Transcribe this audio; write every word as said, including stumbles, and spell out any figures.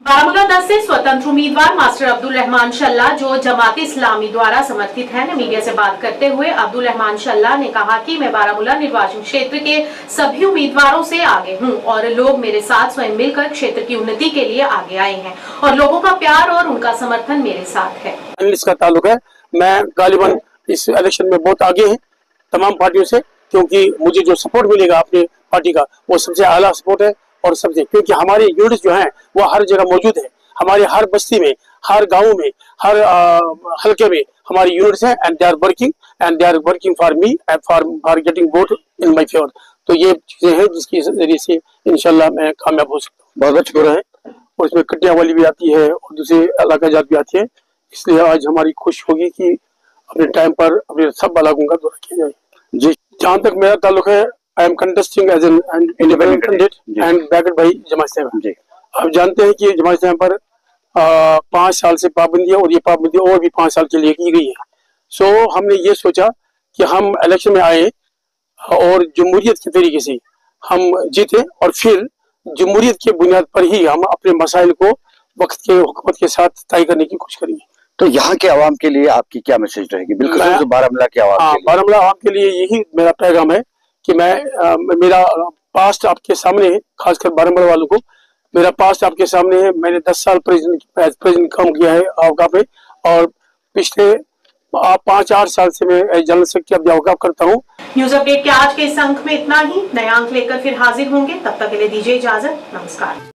बारामूला दस से स्वतंत्र उम्मीदवार मास्टर अब्दुल रहमान शल्ला, जो जमाती इस्लामी द्वारा समर्थित हैं, ने मीडिया से बात करते हुए अब्दुल रहमान शल्ला ने कहा कि मैं बारामूला निर्वाचन क्षेत्र के सभी उम्मीदवारों से आगे हूं और लोग मेरे साथ स्वयं मिलकर क्षेत्र की उन्नति के लिए आगे आए हैं और लोगों का प्यार और उनका समर्थन मेरे साथ है। इसका ताल्लुक है, मैं गालिबन इस इलेक्शन में बहुत आगे है तमाम पार्टियों से, क्योंकि मुझे जो सपोर्ट मिलेगा अपनी पार्टी का वो सबसे आला सपोर्ट है और सबसे, क्योंकि हमारे यूनिट्स जो हैं वो हर जगह मौजूद है, हमारे हर बस्ती में, हर गांव में, हर हल्के में हमारे यूनिट्स हैं and they are working and they are working for me and for for getting vote in my favour. तो ये चीजें हैं जिसके जरिए से इंशाल्लाह मैं कामयाब हो सकता हूँ। बहुत अच्छी है और इसमें कटिया वाली भी आती है और दूसरे इलाका जात भी आती है, इसलिए आज हमारी खुश होगी कि अपने टाइम पर अपने सब इलाकों का दौरा किया जाए। जी, जहाँ तक मेरा ताल्लुक है, I am contesting as an independent candidate and backed by Jamaat Islami. जी, आप जानते हैं कि जमात इस्लामी पर पाँच साल से पाबंदी है और ये पाबंदी और भी पाँच साल के लिए की गई है। सो so, हमने ये सोचा कि हम इलेक्शन में आए और जमहूरियत के तरीके से हम जीते और फिर जमहूरियत के बुनियाद पर ही हम अपने मसाइल को वक्त के हुकूमत के साथ तय करने की कोशिश करेंगे। तो यहाँ के आवाम के लिए आपकी क्या मैसेज रहेगी? बिल्कुल तो बारामूला के आवाम हाँ, बारामूला आवाम के लिए यही मेरा पैगाम है कि मैं आ, मेरा पास्ट आपके सामने है, खासकर बारामूला वालों को मेरा पास्ट आपके सामने है। मैंने दस साल प्रेसिडेंट प्रेसिडेंट काम किया है अवकाफ में और पिछले पाँच आठ साल से मैं जनरल सेक्रेटरी अवकाफ करता हूँ। न्यूज अपडेट के आज के इस अंक में इतना ही। नया अंक लेकर फिर हाजिर होंगे, तब तक के लिए दीजिए इजाजत। नमस्कार।